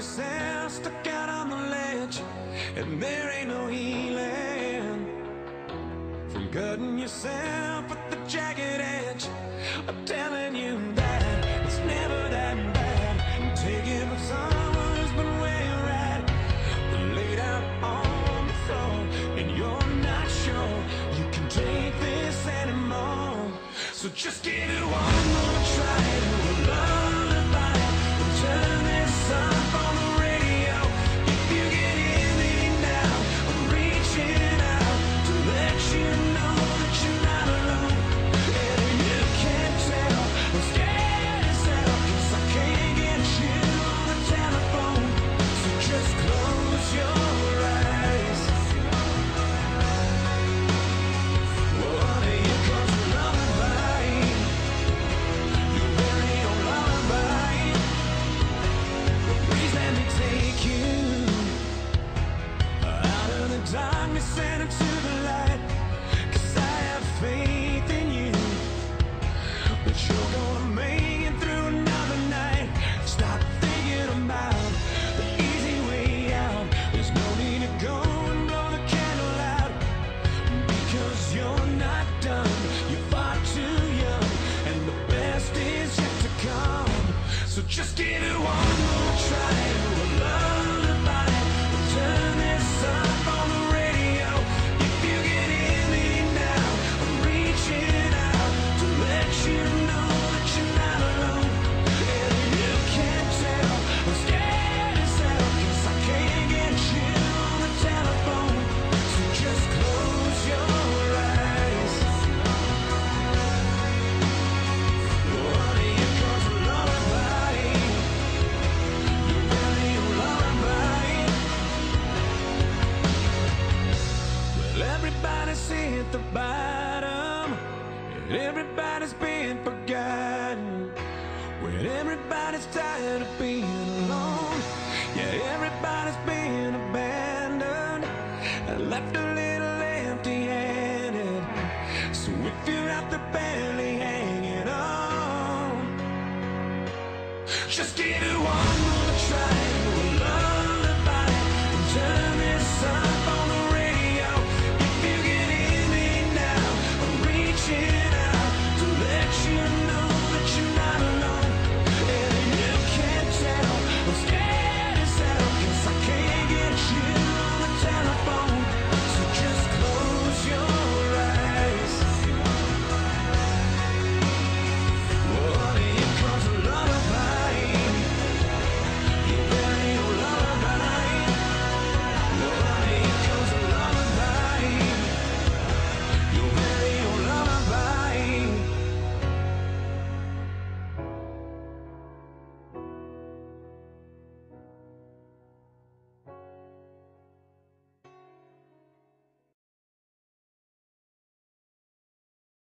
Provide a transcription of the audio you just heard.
yourself stuck out on the ledge, and there ain't no healing from cutting yourself with the jagged edge. I'm telling you that it's never that bad. Take it from someone who's been where you're at, laid out on the floor, and you're not sure you can take this anymore. So just give it one more try to a lullaby, and turn this up on the radio. If you can hear me now, I'm reaching out to let you know that you're not alone. And you can't tell I'm scared as hell, 'cause I can't get you on the telephone. So just close your eyes. Well, here comes a lullaby, your very own lullaby. Please let me take you out of the darkness and into the light, 'cause I have faith in you that you're gonna make it through another night. Stop thinking about the easy way out. There's no need to go and blow the candle out, because you're not done. You're far too young, and the best is yet to come. So just give it one more try to a lullaby, and turn this up on the radio. If you can hear me now, I'm reaching out to let you know that you're not alone. And you can't tell I'm scared as hell, 'cause I can't get you on the telephone. So just close your eyes. Oh, here comes a lullaby, your very own lullaby. Well, everybody's hit the bottom, and everybody's been forgotten. When everybody's tired of being alone, yeah, everybody's been abandoned and left a little empty-handed. So if you're out there barely hanging on, just give it one more try.